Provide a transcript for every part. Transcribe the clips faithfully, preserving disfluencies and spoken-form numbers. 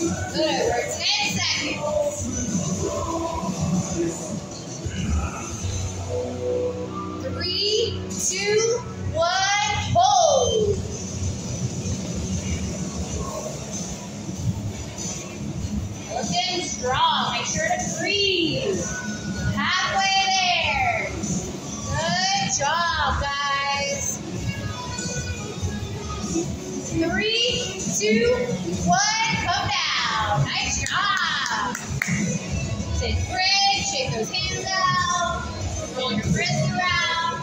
Good, for ten seconds. Three, two, one, hold. Looking strong. Make sure to breathe. Halfway there. Good job, guys. Three, two, one, come down. Nice job. Take a break, shake those hands out, roll your wrists around.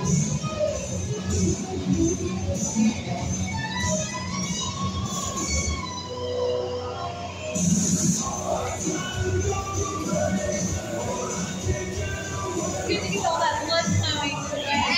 Good to get all that blood flowing. Yeah.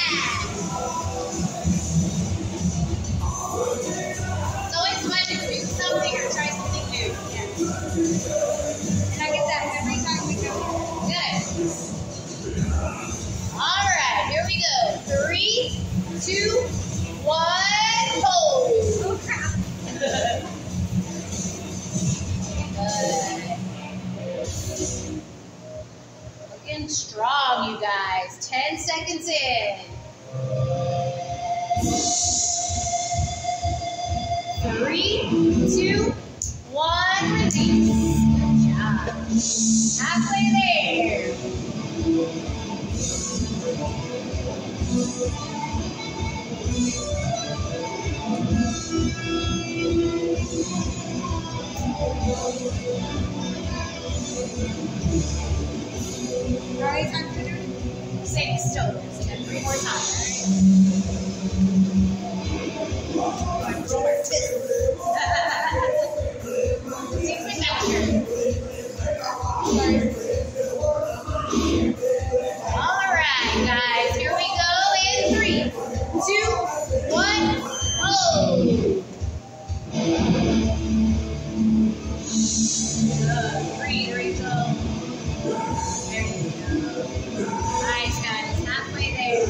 It's always fun to do something or try something new. Yeah. And I get that every time we go. Good. All right, here we go. Three, two, one, hold. Oh, crap. Good. Looking strong, you guys. Ten seconds in. Three, two, one, release. Good job. Halfway there. All right, time to do six total. So you got three more times. All right. Roll our fist. Take my mouth. All right, guys. Here we go in three, two, one, hold. Good. Breathe, Rachel. There you go. Nice, guys. Halfway there.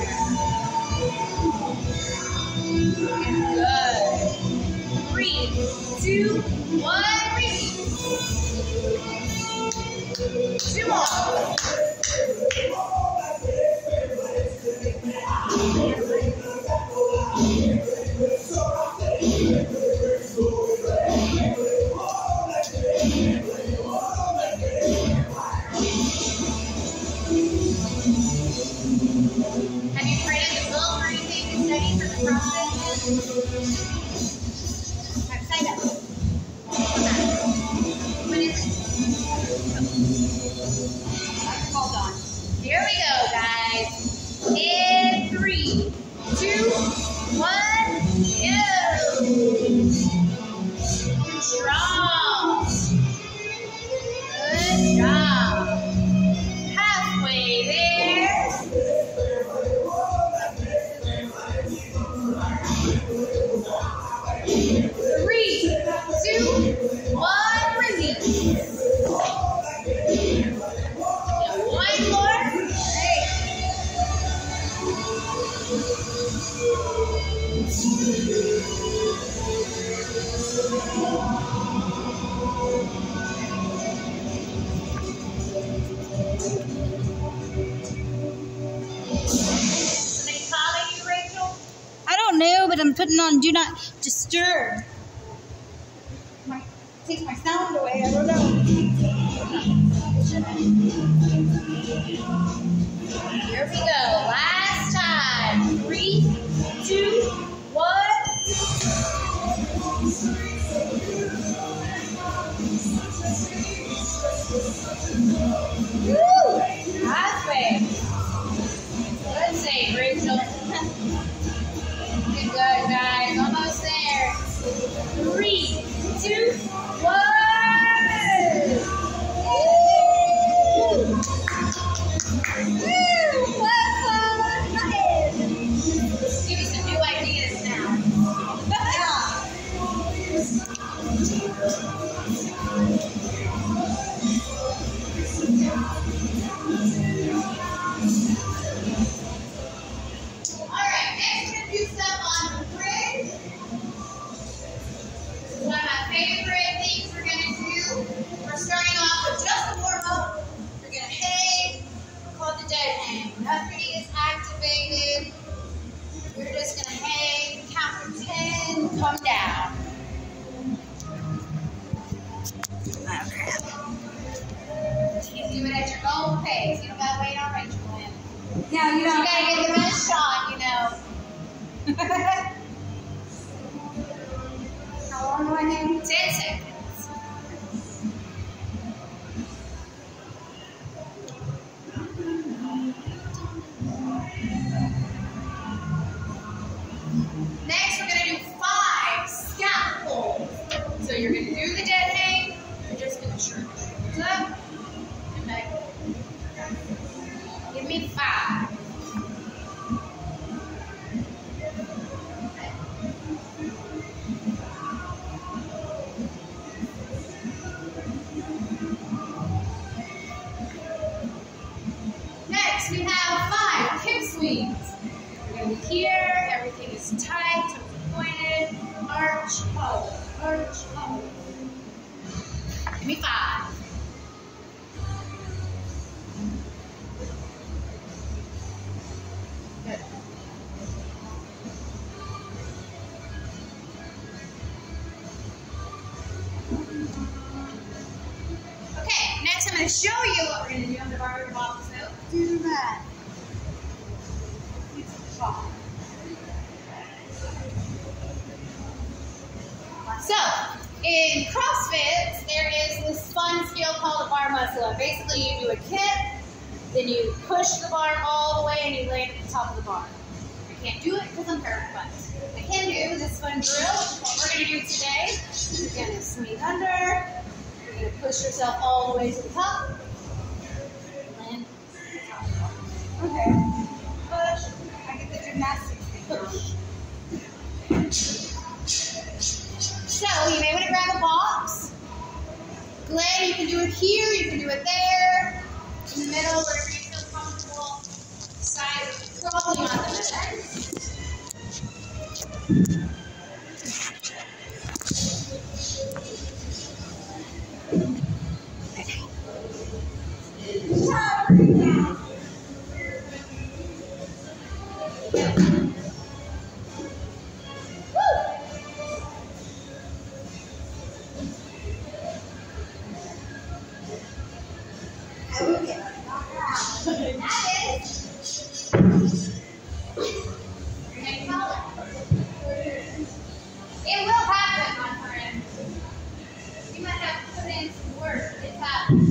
Good. Three, two, one, release. Two more. Have you prayed in the book or anything to study for the process? Have side up. What is it? Hold on. Here we go, guys. In three, two, one, go. Strong. Good job. Halfway there. Three, two, one, release. Now one more. Hey. Somebody calling you, Rachel? I don't know, but I'm putting on do not disturb. Might take my sound away. I don't know. Here we go. Last time. Three, two, one. Woo! Halfway. Good save, Rachel. Good go, guys. Almost there. Three, two, one. Woo! Woo! Plus one. Nice. Give you some new ideas now. Alright, next we're going to do some on the bridge. This is one of my favorite things we're going to do. Oh, crap. You do it at your own pace. You don't gotta wait on Rachel. Yeah, you You don't. gotta get the best shot, you know. How long do I have? Ten seconds. Next, we're gonna do five scalp pulls. So you're gonna do the dead hang. You're just gonna shirk your shoulders up and back. Give me five. Next, we have five hip swings. We're going to be here, everything is tight, toes are pointed, arch, hold, arch, hold. Give me five. Good. Okay, next I'm going to show you what we're going to do on the barbell box. Do that. So, in CrossFit, there is this fun skill called a bar muscle up. Basically, you do a kick, then you push the bar all the way and you land at the top of the bar. I can't do it because I'm paralyzed. I can do this fun drill, which is what we're going to do today. You're going to swing under. You're going to push yourself all the way to the top. Land. Okay. Push. I get the gymnastics thing. Push. So you may want to grab a box. Glenn, you can do it here, you can do it there, in the middle, wherever you feel comfortable. Size probably not the best. It will happen, my friend. You might have to put in some work. It's happening.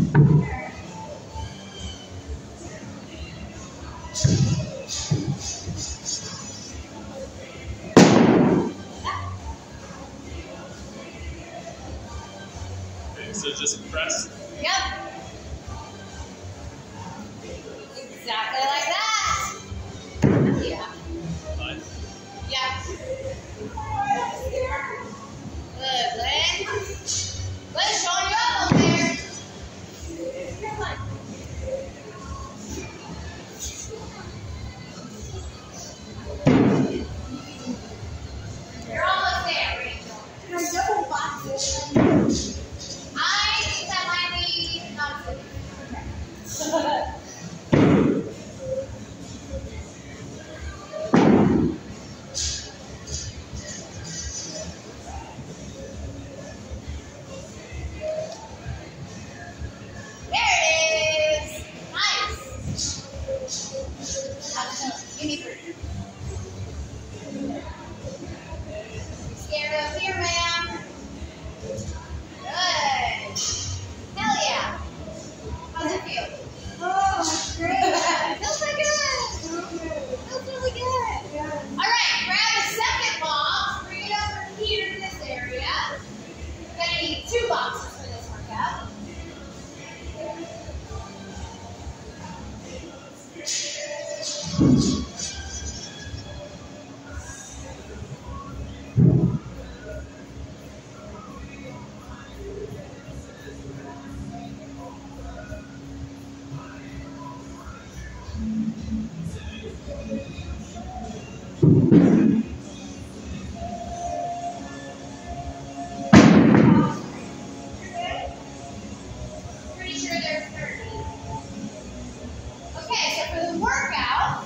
Okay, so just press. Yep. Exactly like that. Yeah. Fine. Yep. Good, Glenn. Glenn, showing you up over there. You're almost there, Rachel. Can I double box it? I think that might be not good. There it is. Nice. Give me three. Scared up here, ma'am. Good. Hell yeah. How's it feel? Oh, that's great. Feels so good. Feels really good. Yeah. All right, grab a second box. Bring it over here to this area. We're gonna need two boxes for this workout. Pretty sure there's thirty. Okay, so for the workout,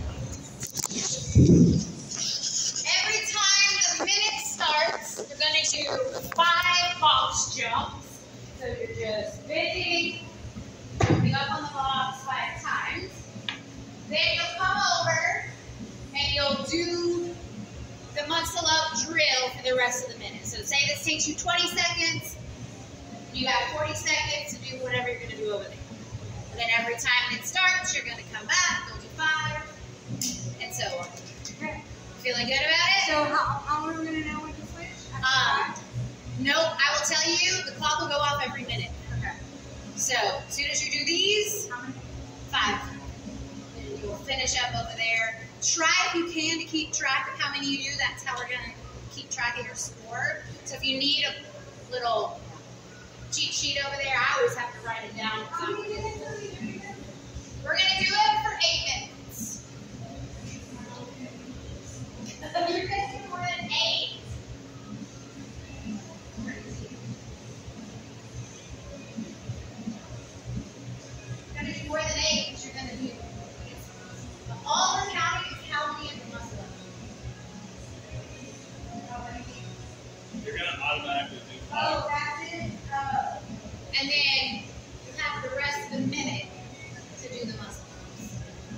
every time the minute starts, we're going to do five box jumps. So you're just bending, jumping up on the blocks five times. Then you'll come over and you'll do the muscle up drill for the rest of the minute. So say this takes you twenty seconds. You got forty seconds to do whatever you're going to do over there. And then every time it starts, you're going to come back, go do five, and so on. Okay. Feeling good about it? So how, how are we going to know when to switch? Um, nope, I will tell you, the clock will go off every minute. Okay. So as soon as you do these, How many? five. And you'll finish up over there. Try if you can to keep track of how many you do. That's how we're going to keep track of your score. So if you need a little cheat sheet over there, I always have to write it down. How many minutes are we doing this? We're going to do it for eight minutes. You're going to do more than eight. You're going to do more than eight because you're going to do all we're counting is how many of the muscle. You're going to automatically do Oh, five. that's it? Oh. And then you have the rest of the minute to do the muscle ups.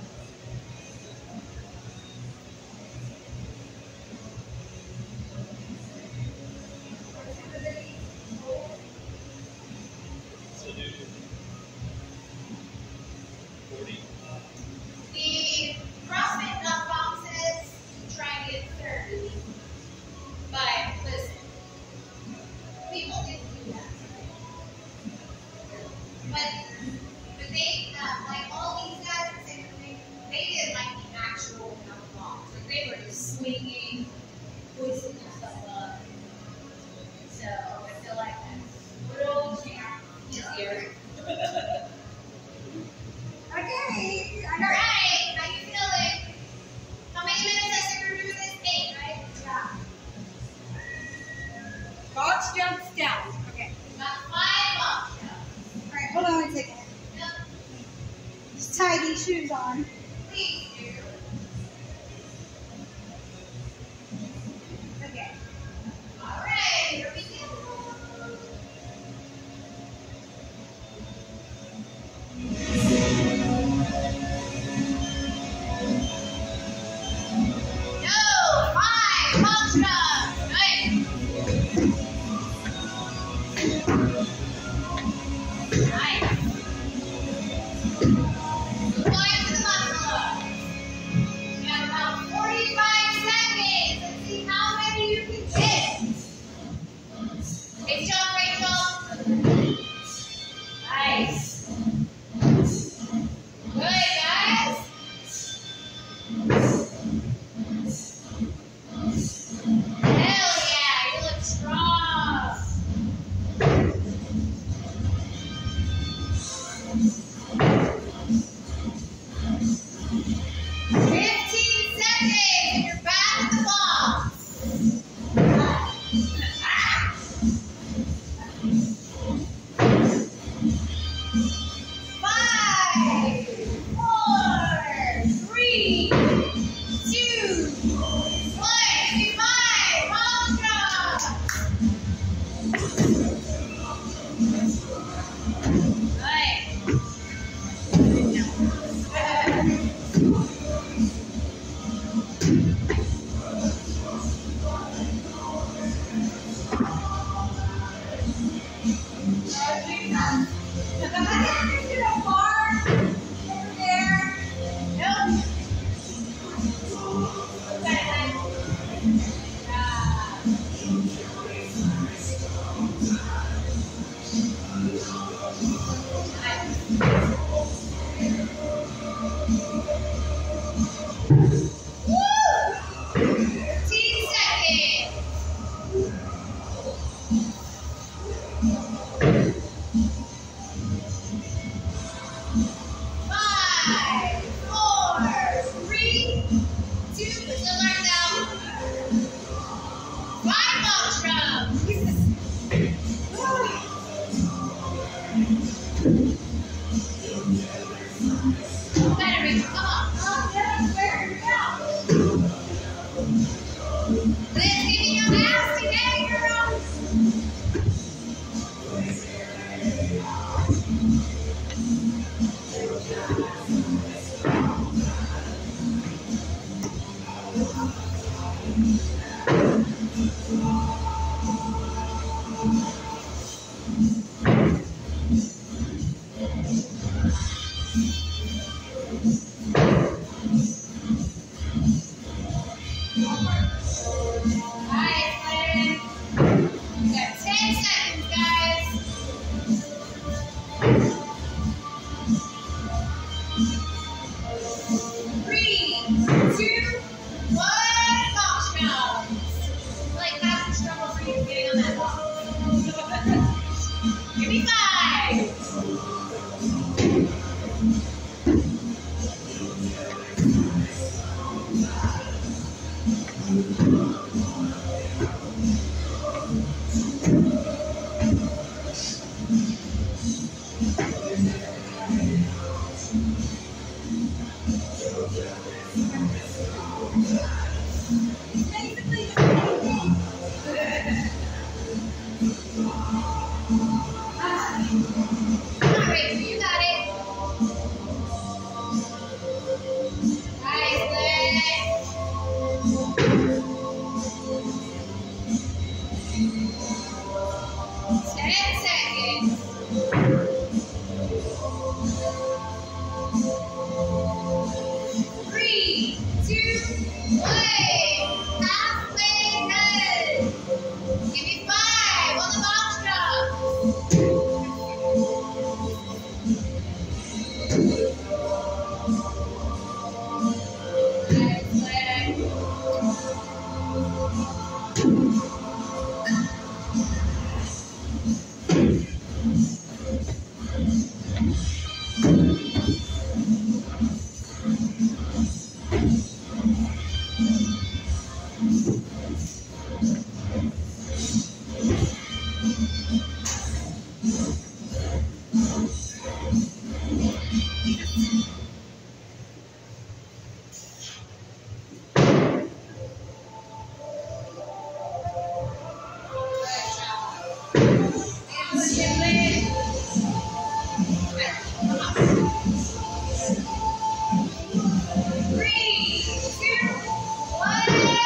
So do forty. The CrossFit dot com says to try and get thirty. But listen, people didn't do that. But, but they, uh, like all these guys, they, they did like the actual count box. Like they were just swinging, hoisting themselves up. So I feel like that's a little easier. Okay. I All got it. right, how you feeling? How many minutes I said we were doing this? Eight, right? Yeah. Box jumps down. Okay. We got five box jumps. All right, hold on one second. Yep, Just tie these shoes on. please do. Okay. All right, here we go. No, five box jumps. Nice. Nice. Apply to the muscle up. You have about forty-five seconds. Let's see how many you can get. Great job, Rachel. Nice. Good, guys. Hell yeah, you look strong. Fifteen seconds and you're back at the box. Ah. Five, four, three, two, one. Do five. Palm drop. Nope. fifteen seconds. Five, four, three, two, put the arms out. Five box jumps. Come on, Rachel, you got it. Nice leg. Ten seconds. Three, two, one. Halfway done. Give me five on the box jump. Nice leg. Three, two, one,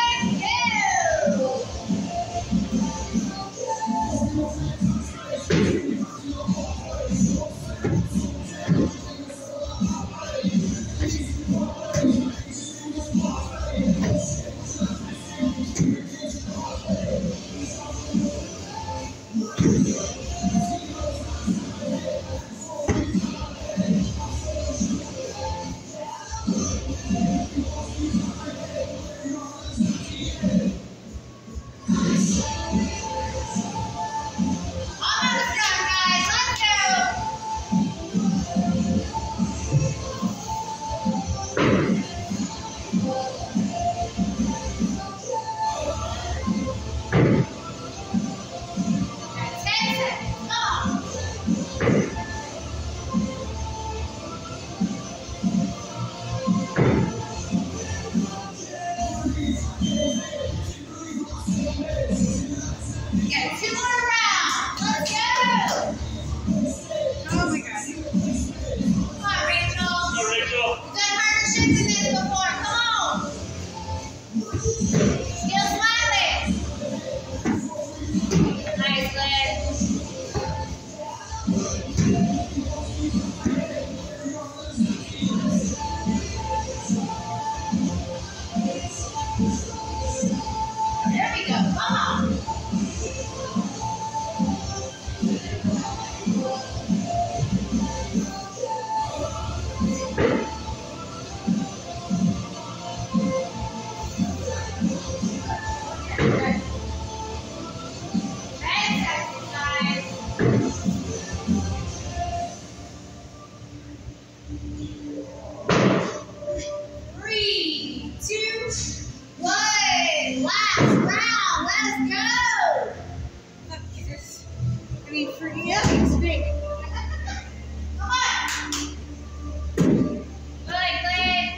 almost done, guys. Let's go. Ten seconds. Come on. We got two more rounds. Let's go. Oh my god. Come on, Rachel. Go, Rachel. You've done harder shit than this before. Come on. Still smiling. Nice leg. There we go. Come on. Ten seconds, guys. Three, two, one. Last round. Let's go. Look, Jesus. I mean, for yeah, it's big. Come on. Good, Glenn.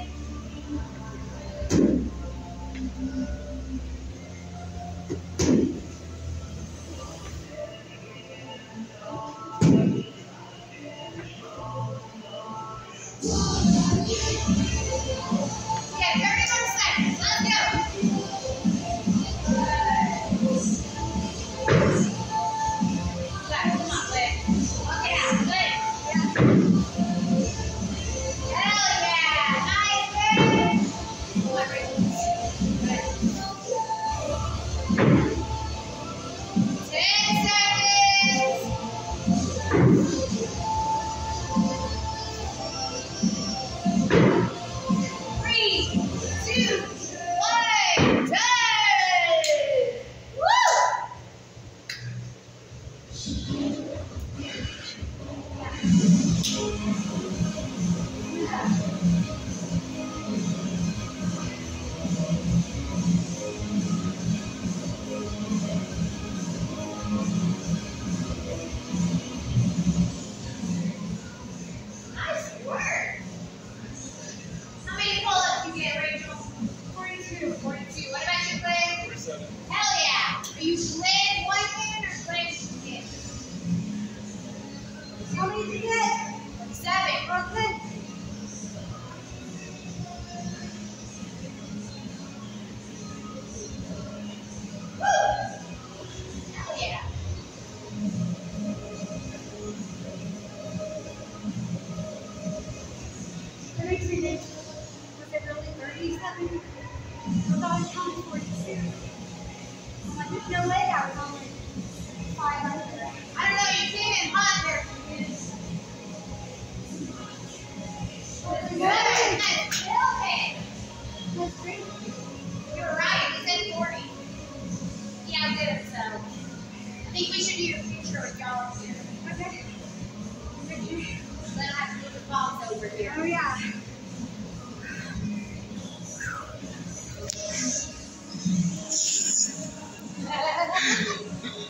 Okay, thirty more seconds. Let's go. Good. Come on, Glenn. Okay. you get? Seven. Okay. Woo! Hell yeah. That makes me think, was it really thirty-seven? I thought I was counting forty-two. I'm like, there's no way I was only five hundred. I don't know, you came in hot there. Good. Nice. Okay. That's great. You're right. You said forty. Yeah, good. So, I think we should do your picture with y'all here. Okay. Then I have to move the box over here. Oh, yeah.